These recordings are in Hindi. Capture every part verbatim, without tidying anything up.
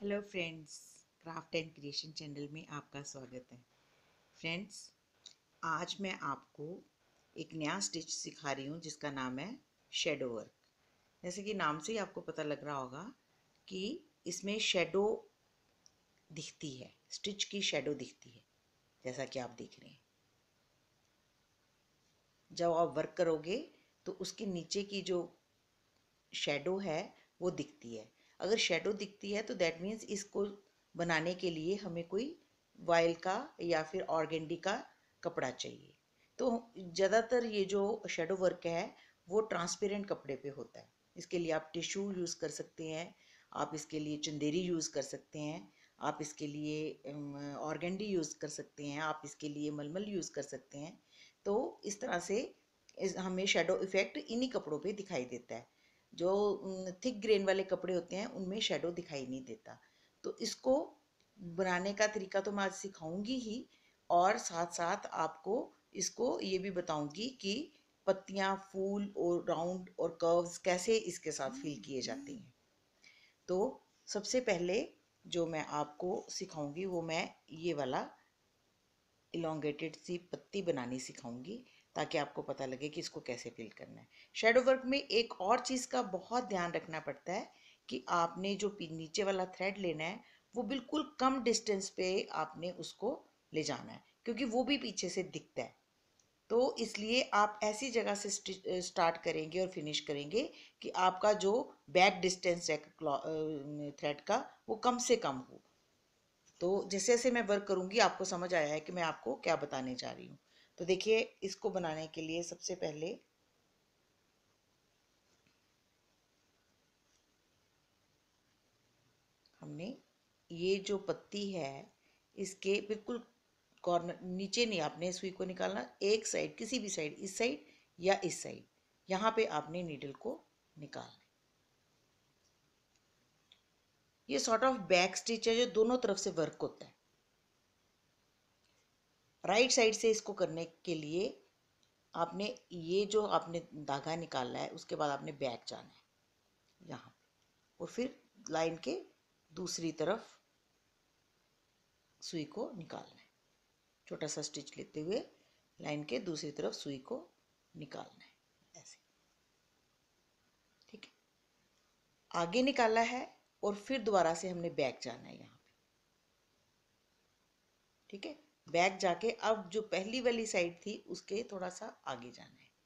Hello friends, craft and creation channel में आपका स्वागत है। फ्रेंड्स, आज मैं आपको एक नया स्टिच सिखा रही हूँ जिसका नाम है शेडो वर्क। जैसे कि नाम से ही आपको पता लग रहा होगा कि इसमें शेडो दिखती है, स्टिच की शेडो दिखती है, जैसा कि आप देख रहे हैं। जब आप वर्क करोगे तो उसके नीचे की जो शेडो है वो दिखती है। अगर शेडो दिखती है तो दैट मीन्स इसको बनाने के लिए हमें कोई वाइल का या फिर ऑर्गेंडी का कपड़ा चाहिए। तो ज़्यादातर ये जो शेडो वर्क है वो ट्रांसपेरेंट कपड़े पे होता है। इसके लिए आप टिश्यू यूज़ कर सकते हैं, आप इसके लिए चंदेरी यूज़ कर सकते हैं, आप इसके लिए ऑर्गेंडी यूज़ कर सकते हैं, आप इसके लिए मलमल यूज़ कर सकते हैं। तो इस तरह से इस हमें शेडो इफ़ेक्ट इन्हीं कपड़ों पे दिखाई देता है। जो थिक ग्रेन वाले कपड़े होते हैं उनमें शेडो दिखाई नहीं देता। तो इसको बनाने का तरीका तो मैं आज सिखाऊंगी ही, और साथ साथ आपको इसको ये भी बताऊंगी कि पत्तियां, फूल और राउंड और कर्व्स कैसे इसके साथ फिल किए जाते हैं। तो सबसे पहले जो मैं आपको सिखाऊंगी वो मैं ये वाला इलोंगेटेड सी पत्ती बनानी सिखाऊंगी, ताकि आपको पता लगे कि इसको कैसे फिल करना है। शेडो वर्क में एक और चीज़ का बहुत ध्यान रखना पड़ता है कि आपने जो नीचे वाला थ्रेड लेना है वो बिल्कुल कम डिस्टेंस पे आपने उसको ले जाना है, क्योंकि वो भी पीछे से दिखता है। तो इसलिए आप ऐसी जगह से स्टार्ट करेंगे और फिनिश करेंगे कि आपका जो बैक डिस्टेंस है थ्रेड का वो कम से कम हो। तो जैसे जैसे मैं वर्क करूंगी आपको समझ आया है कि मैं आपको क्या बताने जा रही हूँ। तो देखिए, इसको बनाने के लिए सबसे पहले हमने ये जो पत्ती है इसके बिल्कुल कॉर्नर नीचे नहीं आपने सुई को निकालना, एक साइड, किसी भी साइड, इस साइड या इस साइड, यहाँ पे आपने नीडल को निकालना। ये सॉर्ट ऑफ बैक स्टिच है जो दोनों तरफ से वर्क होता है। राइट साइड से इसको करने के लिए आपने ये जो आपने धागा निकाला है उसके बाद आपने बैक जाना है यहाँ पे, और फिर लाइन के दूसरी तरफ सुई को निकालना है। छोटा सा स्टिच लेते हुए लाइन के दूसरी तरफ सुई को निकालना है, ऐसे। ठीक है, आगे निकाला है और फिर दोबारा से हमने बैक जाना है यहाँ पे। ठीक है, बैक जाके अब जो पहली वाली साइड थी उसके थोड़ा सा आगे जाना है,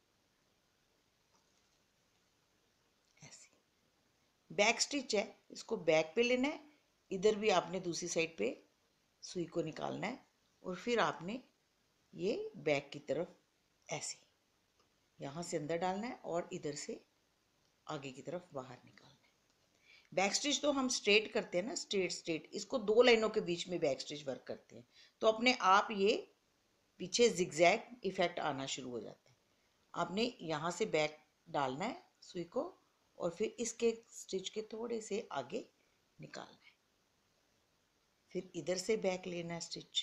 ऐसे। बैक स्टिच है, इसको बैक पे लेना है, इधर भी आपने दूसरी साइड पे सुई को निकालना है और फिर आपने ये बैक की तरफ ऐसे यहाँ से अंदर डालना है और इधर से आगे की तरफ बाहर निकालना है। बैक स्टिच तो हम स्ट्रेट करते हैं ना, स्ट्रेट स्ट्रेट, इसको दो लाइनों के बीच में बैक स्टिच वर्क करते हैं, तो अपने आप ये पीछे जिगजैग इफेक्ट आना शुरू हो जाता है। आपने यहाँ से बैक डालना है सुई को और फिर इसके स्टिच के थोड़े से आगे निकालना है, फिर इधर से बैक लेना है स्टिच,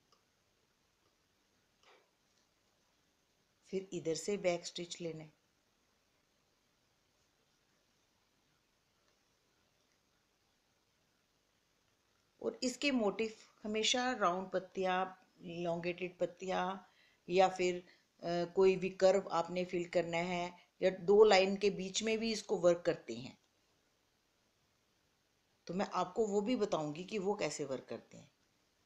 फिर इधर से बैक स्टिच लेना है, और इसके मोटिफ हमेशा राउंड पत्तियाँ, इलोंगेटेड पत्तियाँ, या फिर अ, कोई भी कर्व आपने फिल करना है, या दो लाइन के बीच में भी इसको वर्क करते हैं। तो मैं आपको वो भी बताऊंगी कि वो कैसे वर्क करते हैं।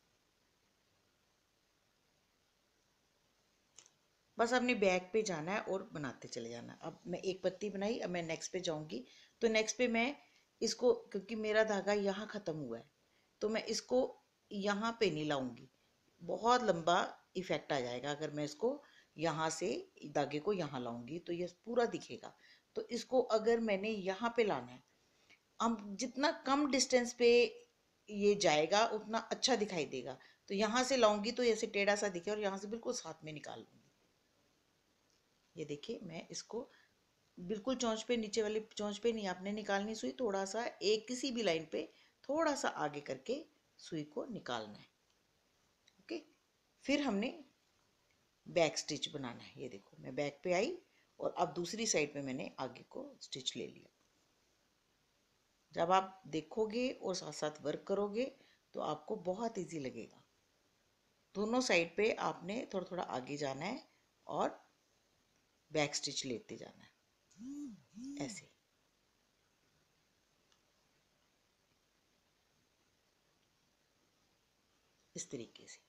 बस आपने बैक पे जाना है और बनाते चले जाना। अब मैं एक पत्ती बनाई, अब मैं नेक्स्ट पे जाऊंगी। तो नेक्स्ट पे मैं इसको, क्योंकि मेरा धागा यहाँ ख़त्म हुआ है, तो मैं इसको यहाँ पे नहीं लाऊंगी, बहुत लंबा इफेक्ट आ जाएगा। अगर मैं इसको यहाँ से धागे को यहाँ लाऊंगी तो ये पूरा दिखेगा। तो इसको अगर मैंने यहाँ पे लाना है, हम जितना कम डिस्टेंस पे ये जाएगा उतना अच्छा दिखाई देगा। तो यहाँ से लाऊंगी तो ऐसे टेढ़ा सा दिखे, और यहाँ से बिल्कुल साथ में निकाल लूंगी। ये देखिए, मैं इसको बिल्कुल चोंच पे, नीचे वाली चोंच पे नहीं आपने निकालनी सुई, थोड़ा सा एक किसी भी लाइन पे थोड़ा सा आगे करके सुई को निकालना है। ओके, फिर हमने बैक स्टिच बनाना है। ये देखो, मैं बैक पे आई और अब दूसरी साइड पे मैंने आगे को स्टिच ले लिया। जब आप देखोगे और साथ साथ वर्क करोगे तो आपको बहुत इजी लगेगा। दोनों साइड पे आपने थोड़ा थोड़ा आगे जाना है और बैक स्टिच लेते जाना है ऐसे। इस तरीके से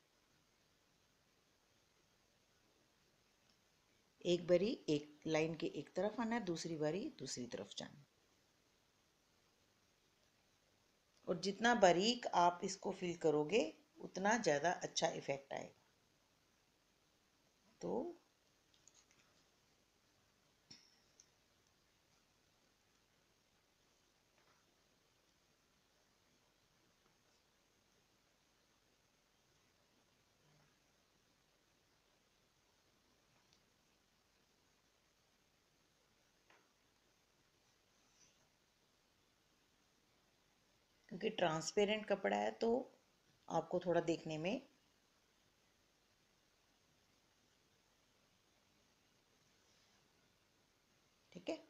एक बारी एक लाइन के एक तरफ आना है, दूसरी बारी दूसरी तरफ जाना है। और जितना बारीक आप इसको फिल करोगे उतना ज़्यादा अच्छा इफेक्ट आएगा। तो क्योंकि ट्रांसपेरेंट कपड़ा है तो आपको थोड़ा देखने में ठीक है।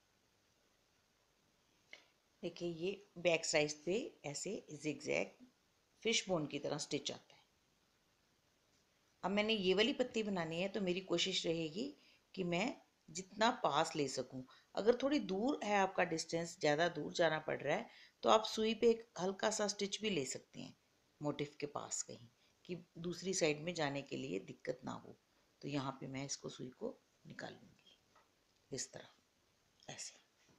देखिए ये बैक साइड पे ऐसे जिगजैग फिश बोन की तरह स्टिच आता है। अब मैंने ये वाली पत्ती बनानी है तो मेरी कोशिश रहेगी कि मैं जितना पास ले सकूं। अगर थोड़ी दूर है आपका डिस्टेंस, ज़्यादा दूर जाना पड़ रहा है, तो आप सुई पे एक हल्का सा स्टिच भी ले सकते हैं मोटिफ के पास कहीं, कि दूसरी साइड में जाने के लिए दिक्कत ना हो। तो यहाँ पे मैं इसको सुई को निकालूंगी इस तरह ऐसे।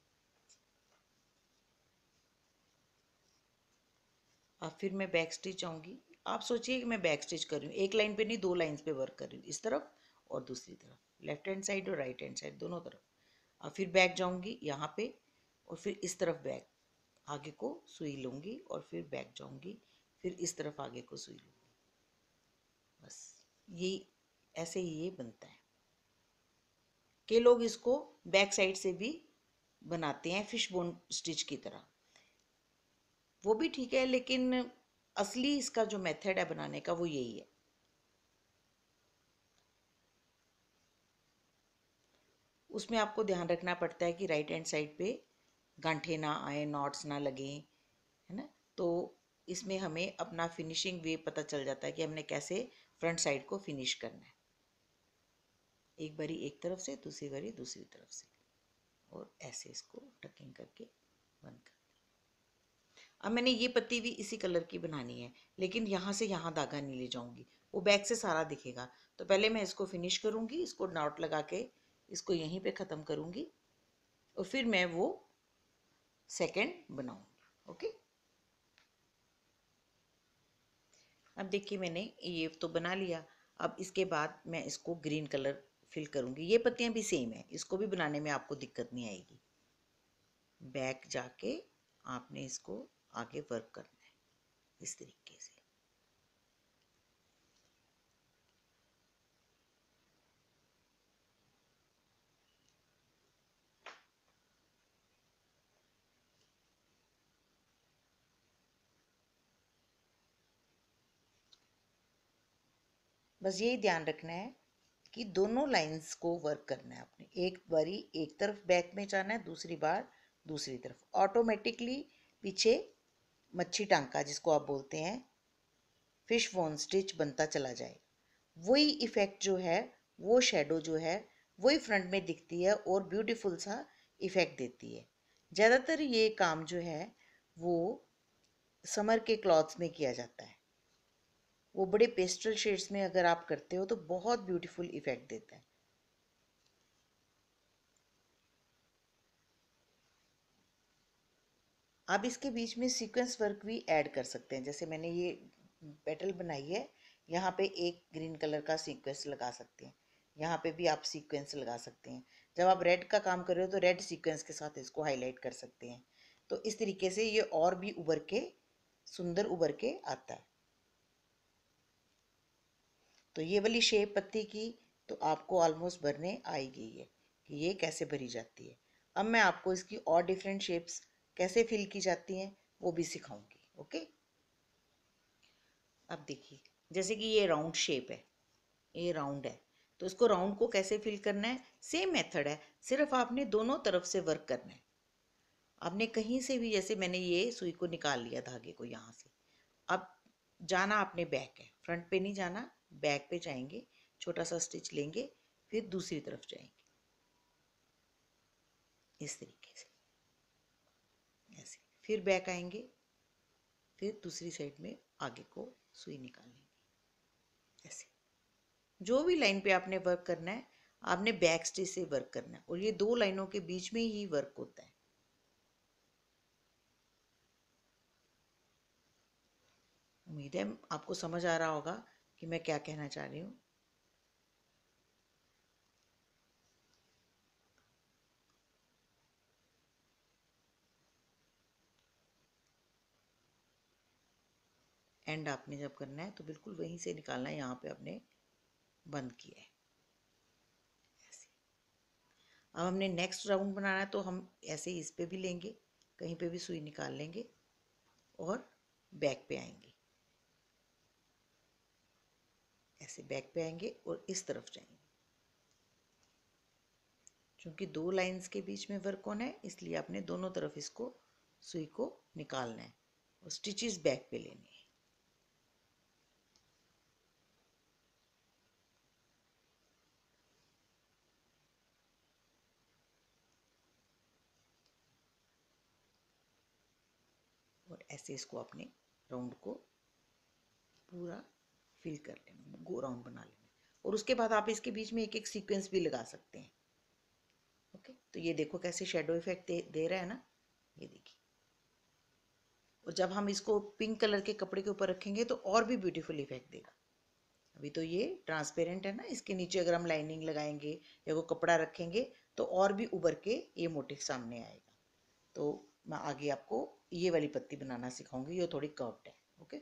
अब फिर मैं बैक स्टिच आऊँगी। आप सोचिए कि मैं बैक स्टिच कर रही हूँ, एक लाइन पे नहीं दो लाइंस पे वर्क कर रही हूँ, इस तरफ और दूसरी तरफ, लेफ्ट हैंड साइड और राइट हैंड साइड दोनों तरफ। अब फिर बैक जाऊँगी यहाँ पे और फिर इस तरफ बैक आगे को सुई लूँगी और फिर बैक जाऊँगी, फिर इस तरफ आगे को सुई लूँगी। बस ये ऐसे ही ये बनता है। के लोग इसको बैक साइड से भी बनाते हैं फिश बोन स्टिच की तरह, वो भी ठीक है, लेकिन असली इसका जो मेथड है बनाने का वो यही है। उसमें आपको ध्यान रखना पड़ता है कि राइट हैंड साइड पे गांठे ना आए, नॉट्स ना लगे, है ना। तो इसमें हमें अपना फिनिशिंग वे पता चल जाता है कि हमने कैसे फ्रंट साइड को फिनिश करना है। एक बारी एक तरफ से, दूसरी बारी दूसरी तरफ से, और ऐसे इसको टकिंग करके बंद कर। अब मैंने ये पत्ती भी इसी कलर की बनानी है, लेकिन यहाँ से यहाँ धागा नहीं ले जाऊंगी, वो बैक से सारा दिखेगा। तो पहले मैं इसको फिनिश करूंगी, इसको नॉट लगा के इसको यहीं पे ख़त्म करूंगी और फिर मैं वो सेकंड बनाऊंगी। ओके, अब देखिए मैंने ये तो बना लिया। अब इसके बाद मैं इसको ग्रीन कलर फिल करूंगी। ये पत्तियां भी सेम है, इसको भी बनाने में आपको दिक्कत नहीं आएगी। बैक जाके आपने इसको आगे वर्क करना है इस तरीके से। बस यही ध्यान रखना है कि दोनों लाइंस को वर्क करना है आपने। एक बारी एक तरफ बैक में जाना है, दूसरी बार दूसरी तरफ। ऑटोमेटिकली पीछे मच्छी टांका जिसको आप बोलते हैं फिश बोन स्टिच बनता चला जाए। वही इफेक्ट जो है, वो शेडो जो है वही फ्रंट में दिखती है और ब्यूटीफुल सा इफेक्ट देती है। ज़्यादातर ये काम जो है वो समर के क्लॉथ्स में किया जाता है। वो बड़े पेस्टल शेड्स में अगर आप करते हो तो बहुत ब्यूटीफुल इफेक्ट देता है। आप इसके बीच में सीक्वेंस वर्क भी ऐड कर सकते हैं। जैसे मैंने ये पेटल बनाई है, यहाँ पे एक ग्रीन कलर का सीक्वेंस लगा सकते हैं, यहाँ पे भी आप सीक्वेंस लगा सकते हैं। जब आप रेड का काम कर रहे हो तो रेड सीक्वेंस के साथ इसको हाईलाइट कर सकते हैं। तो इस तरीके से ये और भी उभर के सुंदर उभर के आता है। तो ये वाली शेप पत्ती की तो आपको ऑलमोस्ट भरने आ ही गई है कि ये कैसे भरी जाती है। अब मैं आपको इसकी और डिफरेंट शेप्स कैसे फिल की जाती हैं वो भी सिखाऊंगी। ओके, अब देखिए जैसे कि ये राउंड शेप है, ये राउंड है, तो इसको राउंड को कैसे फिल करना है, सेम मेथड है, सिर्फ आपने दोनों तरफ से वर्क करना है। आपने कहीं से भी, जैसे मैंने ये सुई को निकाल लिया धागे को यहाँ से, अब जाना आपने बैक है, फ्रंट पे नहीं जाना, बैक पे जाएंगे, छोटा सा स्टिच लेंगे, फिर दूसरी तरफ जाएंगे इस तरीके से, ऐसे, फिर बैक आएंगे, फिर दूसरी साइड में आगे को सुई निकाल लेंगे ऐसे। जो भी लाइन पे आपने वर्क करना है आपने बैक स्टिच से वर्क करना है, और ये दो लाइनों के बीच में ही वर्क होता है। उम्मीद है आपको समझ आ रहा होगा कि मैं क्या कहना चाह रही हूँ। एंड आपने जब करना है तो बिल्कुल वहीं से निकालना है, यहाँ पे आपने बंद किया है ऐसे। अब हमने नेक्स्ट राउंड बनाना है तो हम ऐसे ही इस पे भी लेंगे, कहीं पे भी सुई निकाल लेंगे और बैक पे आएंगे, ऐसे बैक पे आएंगे और इस तरफ जाएंगे। क्योंकि दो लाइंस के बीच में वर्क होना है इसलिए आपने दोनों तरफ इसको सुई को निकालना है और स्टिचेस बैक पे लेने हैं। और ऐसे इसको अपने राउंड को पूरा फिल कर लेना, गो राउंड बना लेना, और उसके बाद आप इसके बीच में एक एक सीक्वेंस भी लगा सकते हैं। ओके, तो ये देखो कैसे शेडो इफेक्ट दे, दे रहा है ना, ये देखिए। और जब हम इसको पिंक कलर के कपड़े के ऊपर रखेंगे तो और भी ब्यूटीफुल इफेक्ट देगा। अभी तो ये ट्रांसपेरेंट है ना, इसके नीचे अगर हम लाइनिंग लगाएंगे या वो कपड़ा रखेंगे तो और भी उभर के ये मोटिव सामने आएगा। तो मैं आगे आपको ये वाली पत्ती बनाना सिखाऊंगी, ये थोड़ी कर्व्ड है। ओके,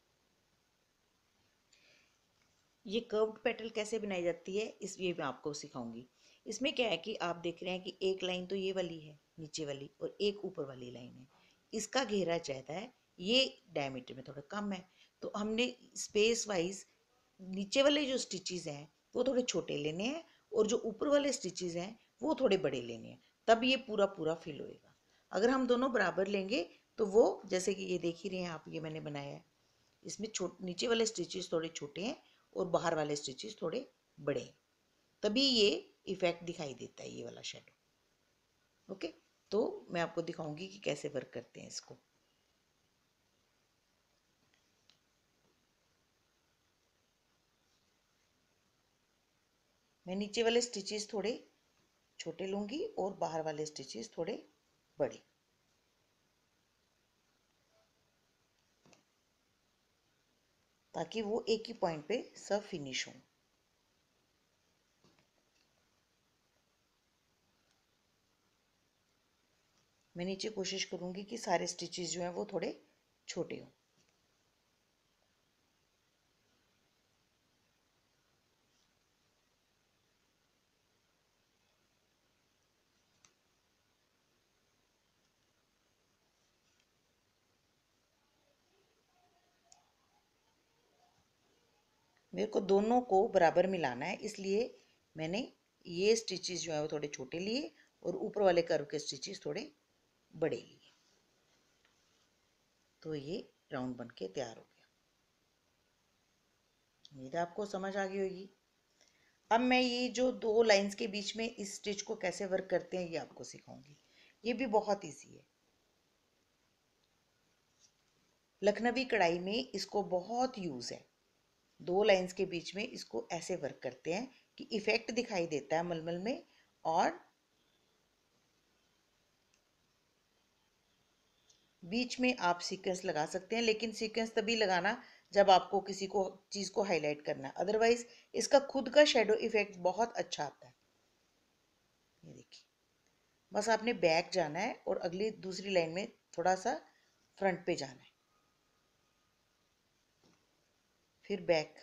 ये कर्व्ड पेटल कैसे बनाई जाती है इस ये मैं आपको सिखाऊंगी। इसमें क्या है कि आप देख रहे हैं कि एक लाइन तो ये वाली है नीचे वाली और एक ऊपर वाली लाइन है, इसका घेरा ज़्यादा है, ये डायमीटर में थोड़ा कम है, तो हमने स्पेस वाइज नीचे वाले जो स्टिचेस हैं वो थोड़े छोटे लेने हैं और जो ऊपर वाले स्टिचेस हैं वो थोड़े बड़े लेने हैं, तब ये पूरा पूरा फिल होएगा। अगर हम दोनों बराबर लेंगे तो वो, जैसे कि ये देख ही रहे हैं आप, ये मैंने बनाया है, इसमें छोट नीचे वाले स्टिचेस थोड़े छोटे हैं और बाहर वाले स्टिचेस थोड़े बड़े हैं, तभी ये इफेक्ट दिखाई देता है, ये वाला शेडो। ओके, तो मैं आपको दिखाऊंगी कि कैसे वर्क करते हैं इसको। मैं नीचे वाले स्टिचेस थोड़े छोटे लूंगी और बाहर वाले स्टिचेस थोड़े बड़े, ताकि वो एक ही पॉइंट पे सब फिनिश हो। मैं नीचे कोशिश करूंगी कि सारे स्टिचेस जो हैं वो थोड़े छोटे हों। मेरे को दोनों को बराबर मिलाना है, इसलिए मैंने ये स्टिचेस जो है वो थोड़े छोटे लिए और ऊपर वाले कर्व के स्टिचेस थोड़े बड़े लिए, तो ये राउंड बन के तैयार हो गया। उम्मीद है आपको समझ आ गई होगी। अब मैं ये जो दो लाइंस के बीच में इस स्टिच को कैसे वर्क करते हैं ये आपको सिखाऊंगी। ये भी बहुत इजी है, लखनवी कढ़ाई में इसको बहुत यूज है। दो लाइंस के बीच में इसको ऐसे वर्क करते हैं कि इफेक्ट दिखाई देता है मलमल में, और बीच में आप सीक्वेंस लगा सकते हैं, लेकिन सीक्वेंस तभी लगाना जब आपको किसी को चीज़ को हाईलाइट करना है, अदरवाइज इसका खुद का शेडो इफेक्ट बहुत अच्छा आता है। ये देखिए, बस आपने बैक जाना है और अगली दूसरी लाइन में थोड़ा सा फ्रंट पे जाना है, फिर बैक,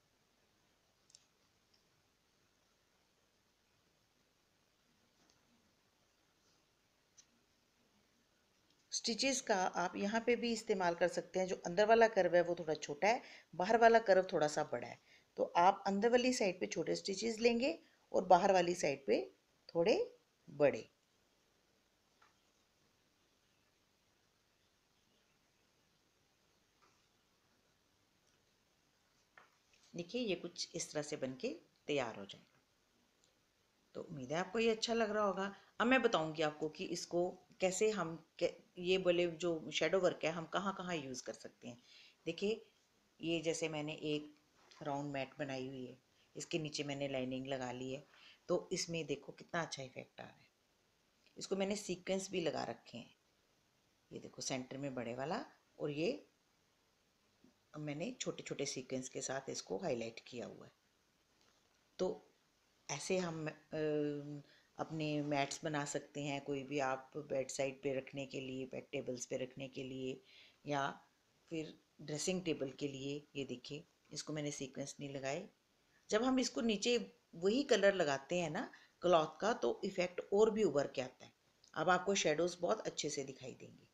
स्टिचेस का आप यहाँ पे भी इस्तेमाल कर सकते हैं। जो अंदर वाला कर्व है वो थोड़ा छोटा है, बाहर वाला कर्व थोड़ा सा बड़ा है, तो आप अंदर वाली साइड पे छोटे स्टिचेस लेंगे और बाहर वाली साइड पे थोड़े बड़े। देखिए ये कुछ इस तरह से बन के तैयार हो जाएगा। तो उम्मीद है आपको ये अच्छा लग रहा होगा। अब मैं बताऊंगी आपको कि इसको कैसे हम ये बोले जो शेडो वर्क है हम कहाँ कहाँ यूज़ कर सकते हैं। देखिए ये जैसे मैंने एक राउंड मैट बनाई हुई है, इसके नीचे मैंने लाइनिंग लगा ली है, तो इसमें देखो कितना अच्छा इफेक्ट आ रहा है। इसको मैंने सीक्वेंस भी लगा रखे हैं, ये देखो सेंटर में बड़े वाला, और ये मैंने छोटे छोटे सीक्वेंस के साथ इसको हाईलाइट किया हुआ है। तो ऐसे हम अ, अपने मैट्स बना सकते हैं, कोई भी आप बेड साइड पे रखने के लिए, बेड टेबल्स पे रखने के लिए, या फिर ड्रेसिंग टेबल के लिए। ये देखिए इसको मैंने सीक्वेंस नहीं लगाए। जब हम इसको नीचे वही कलर लगाते हैं ना क्लॉथ का, तो इफेक्ट और भी उभर के आता है। अब आपको शेडोज बहुत अच्छे से दिखाई देंगे।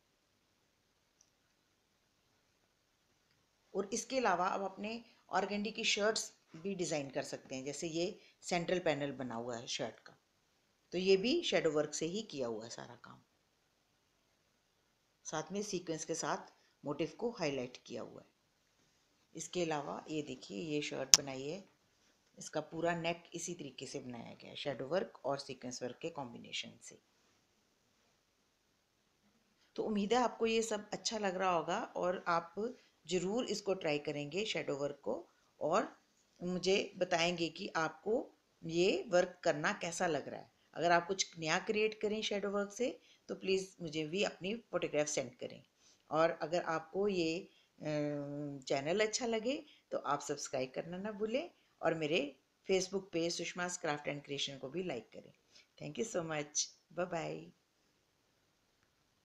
और इसके अलावा अब अपने ऑर्गेंडी की शर्ट्स भी डिज़ाइन कर सकते हैं। जैसे ये सेंट्रल पैनल बना हुआ है शर्ट का, तो ये भी शेडो वर्क से ही किया हुआ है सारा काम। साथ में सीक्वेंस के साथ मोटिव को हाईलाइट किया हुआ है। इसके अलावा ये देखिए ये शर्ट बनाई है, इसका पूरा नेक इसी तरीके से बनाया गया है, शेडो वर्क और सीक्वेंस वर्क के कॉम्बिनेशन से। तो उम्मीद है आपको ये सब अच्छा लग रहा होगा और आप ज़रूर इसको ट्राई करेंगे शेडो वर्क को, और मुझे बताएंगे कि आपको ये वर्क करना कैसा लग रहा है। अगर आप कुछ नया क्रिएट करें शेडो वर्क से तो प्लीज़ मुझे भी अपनी फ़ोटोग्राफ सेंड करें। और अगर आपको ये चैनल अच्छा लगे तो आप सब्सक्राइब करना ना भूलें, और मेरे Facebook page Sushma's craft and creation को भी लाइक करें। Thank you so much. Bye bye.